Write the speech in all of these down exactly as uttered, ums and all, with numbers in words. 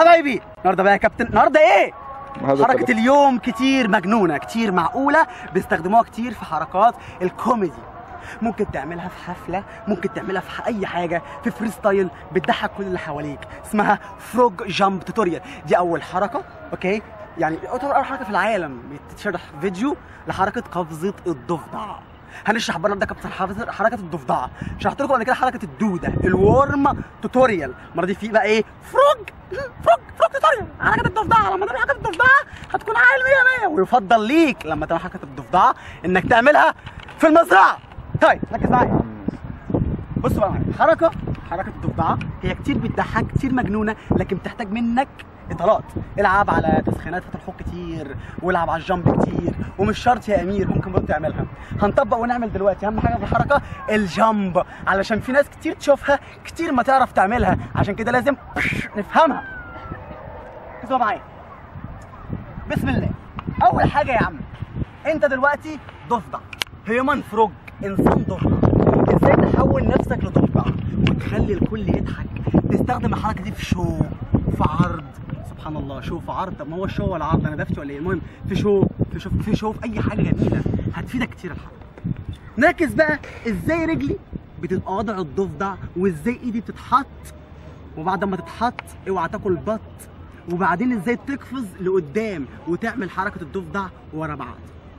حبايبي النهارده بقى يا كابتن، النهارده ايه؟ حركة اليوم كتير مجنونة، كتير معقولة، بيستخدموها كتير في حركات الكوميدي. ممكن تعملها في حفلة، ممكن تعملها في أي حاجة، في فري ستايل بتضحك كل اللي حواليك. اسمها فروج جامب توتوريال. دي أول حركة، أوكي؟ يعني تعتبر أول حركة في العالم بتشرح فيديو لحركة قفزة الضفدع. هنشرح بره ده كابتن حافظ حركه الضفدعه. شرحت لكم قبل كده حركه الدوده، الورم توتوريال. المره دي في بقى ايه؟ فروج فروج فروج توتوريال. حركه الضفدعه، لما تعمل حركه الضفدعه هتكون عال مية مية. ويفضل ليك لما تعمل حركه الضفدعه انك تعملها في المزرعه. طيب ركز معايا، بصوا بقى معايا. حركه حركه الضفدعه هي كتير بتضحك، كتير مجنونه، لكن بتحتاج منك اطالات. العب على تسخينات فتح الحوض كتير، والعب على الجامب كتير، ومش شرط يا امير، ممكن برضه تعملها. هنطبق ونعمل دلوقتي اهم حاجه في الحركه الجامب، علشان في ناس كتير تشوفها كتير ما تعرف تعملها، عشان كده لازم نفهمها. اسمع معايا، بسم الله. اول حاجه يا عم، انت دلوقتي ضفدع، هيومن فروج، انسان ضفدع. ازاي تحول نفسك لضفدع وتخلي الكل يضحك؟ تستخدم الحركه دي في شو، في عرض. سبحان الله، شو في عرض. طب ما هو الشو ولا عرض؟ انا دفتي ولا ايه؟ المهم في شو في شو في شو في اي حاجه جميله هتفيدك كتير الحركه. نركز بقى ازاي رجلي بتبقى وضع الضفدع، وازاي ايدي بتتحط، وبعد ما تتحط اوعى تاكل بط، وبعدين ازاي تقفز لقدام وتعمل حركه الضفدع ورا بعض.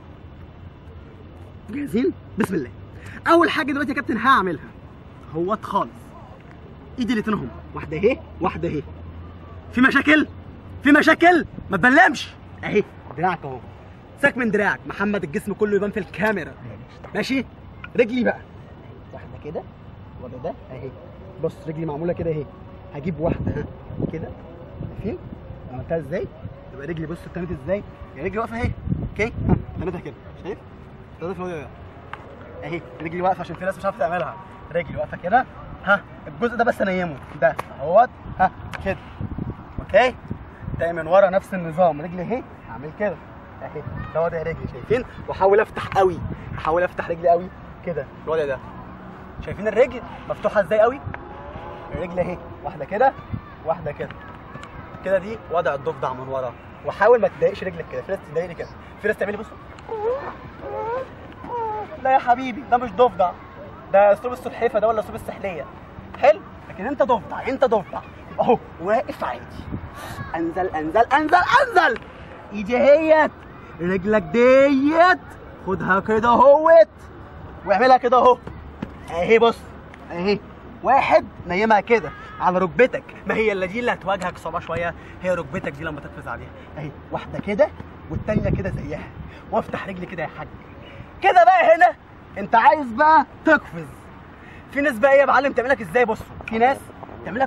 جاهزين؟ بسم الله. اول حاجه دلوقتي يا كابتن هعملها هوت خالص، ايدي الاتنين اهم، واحده اهي واحده اهي. في مشاكل؟ في مشاكل؟ ما تبلمش. اهي دراعك اهو، ساك من دراعك، محمد الجسم كله يبان في الكاميرا. ماشي؟ رجلي بقى واحده كده، وده ده اهي. بص رجلي معموله كده اهي. هجيب واحده ها كده، شايفين؟ عملتها ازاي؟ يبقى رجلي بص اتنت ازاي؟ يا رجلي واقفه اهي، اوكي؟ ها تنتها كده، شايف؟ تنتها في الوضع ده اهي. رجلي واقفه عشان في ناس مش عارفه تعملها. رجلي واقفه كده، ها الجزء ده بس انيمه ده اهوت، ها كده، اوكي؟ تاني من ورا نفس النظام، رجلي اهي هعمل كده اهي، ده وضع رجلي، شايفين؟ واحاول افتح قوي، احاول افتح رجلي قوي كده، الوضع ده. شايفين الرجل مفتوحه ازاي قوي؟ الرجل اهي واحده كده واحده كده كده، دي وضع الضفدع من ورا. وحاول ما تضايقش رجلك كده، في ناس تضايقني كده، في ناس تعملي بصوا. لا يا حبيبي ده مش ضفدع، ده اسلوب السلحفه ده ولا اسلوب السحليه. حلو؟ لكن انت ضفدع، انت ضفدع اهو واقف عادي. انزل انزل انزل انزل، ايدي اهيت، رجلك ديت خدها كده اهوت، واعملها كده اهو اهي. بص اهي، واحد نيمها كده على ركبتك، ما هي اللي دي اللي هتواجهك صعوبه شويه، هي ركبتك دي لما تقفز عليها اهي. واحده كده والتانيه كده زيها، وافتح رجلي كده يا حاج كده. بقى هنا انت عايز بقى تقفز. في ناس بقى ايه يا معلم تعملك ازاي؟ بصوا، في ناس تعملك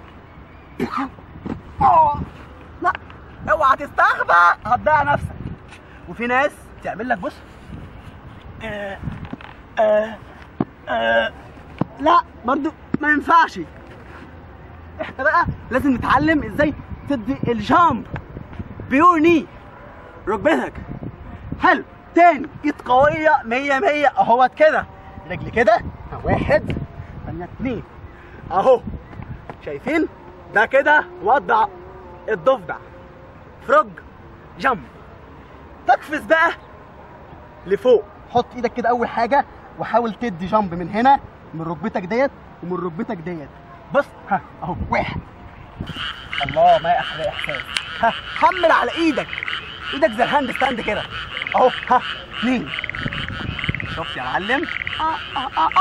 اه لا اوعى تستخبى هتضيع نفسك. وفي ناس تعمل لك بص آه آه آه لا برضو ما ينفعش. احنا بقى لازم نتعلم ازاي تدي الجامب بيور ني، ركبتك. حلو. تاني ايد قويه مية مية اهوت كده، رجلي كده، واحد ثانيه اتنين اهو، شايفين؟ ده كده وضع الضفدع، فروج جامب. تقفز بقى لفوق، حط ايدك كده اول حاجه، وحاول تدي جامب من هنا، من ركبتك ديت ومن ركبتك ديت. بص ها اهو، واحد. الله ما احلى احساس. ها حمل على ايدك، ايدك زي الهاند ستاند كده اهو. ها اثنين، شفت يا معلم؟ اه اه اه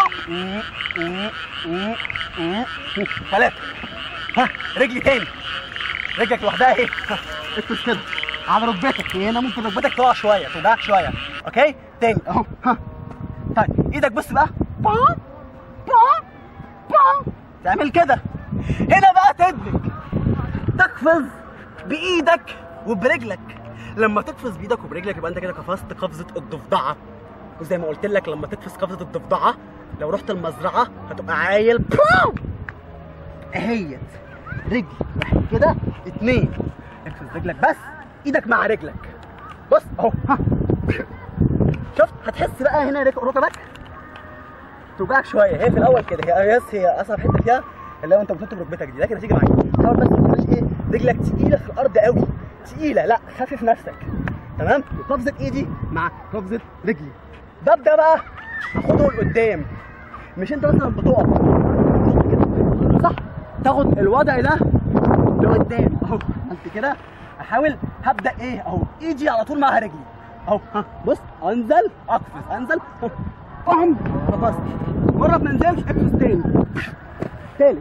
اه ثلاثة. ها رجلي تاني، رجلك لوحدها اهي، اقفز كده على ركبتك هنا، ممكن ركبتك تقع شويه توجعك شويه، اوكي؟ تاني اهو. ها طيب ايدك بص بقى، بام بام بام، تعمل كده. هنا بقى تدرك تقفز بايدك وبرجلك. لما تقفز بايدك وبرجلك يبقى انت كده قفزت قفزه الضفدعه. وزي ما قلت لك لما تقفز قفزه الضفدعه لو رحت المزرعه هتبقى عايل بام اهيت. رجل واحد كده، اتنين، اقفز رجلك بس، ايدك مع رجلك. بص اهو، ها شفت؟ هتحس بقى هنا ركبك توجعك شويه، هي في الاول كده، هي يس هي اصعب حته فيها خليها وانت بتطب ركبتك دي، لكن هتيجي معاك. حاول بس ما تبقاش ايه رجلك تقيله في الارض قوي، تقيله لا، خفف نفسك تمام. قفزه ايدي مع قفزه رجلي. ببدا بقى اخدهم لقدام، مش انت مثلا بتقف صح، تاخد الوضع ده لقدام اهو. انت كده احاول هبدا ايه اهو، ايدي على طول مع رجلي اهو. ها بص، انزل اقفز، انزل اهم قفزت، مره ما انزلش اقفز تاني، تالت.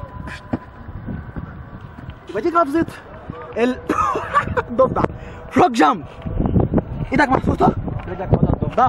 يبقى دي قفزه ال الضفدع، فروج جامب. ايدك محطوطه، رجلك ورا الضفدع.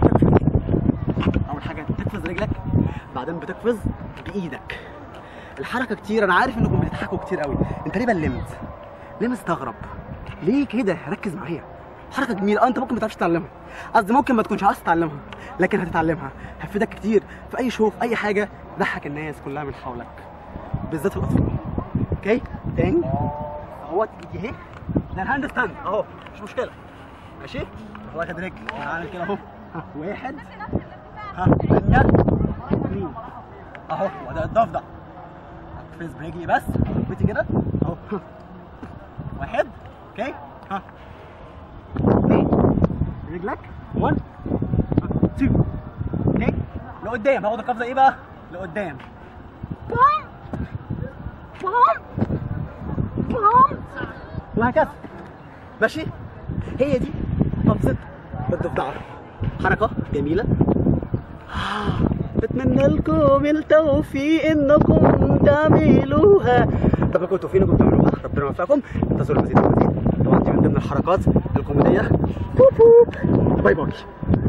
اول حاجه تقفز رجلك، بعدين بتقفز بايدك. الحركه كتير، انا عارف انكم بتضحكوا كتير قوي. انت ليه بلمت؟ ليه مستغرب؟ ليه كده؟ ركز معايا، حركه جميله. اه انت ممكن ما تعرفش تتعلمها، قصدي ممكن ما تكونش عايز تتعلمها، لكن هتتعلمها، هتفيدك كتير في اي شو، في اي حاجه، ضحك الناس كلها من حولك، بالذات الاطفال. اوكي تاني اهوت، ايدي اهي، ده الهاند ستاند اهو، مش مشكله ماشي. واخد رجل، انا عامل كده اهو، ها واحد، ها ثانيه، اثنين اهو، وده الضفدع. اقفز برجلي بس، ركبتي كده اهو، واحد اوكي، ها اثنين، رجلك واحد اثنين اوكي، لقدام. هاخد القفزه ايه بقى؟ لقدام، بوم بوم بوم، وهكذا ماشي. هي دي قفزه الضفدعه، حركه جميله. بتمنى لكم التوفيق انكم تعملوها، طب لكم التوفيق انكم تعملوها، ربنا يوفقكم. انتظروا المزيد والمزيد، طبعا دي من ضمن الحركات الكوميديه. باي باي.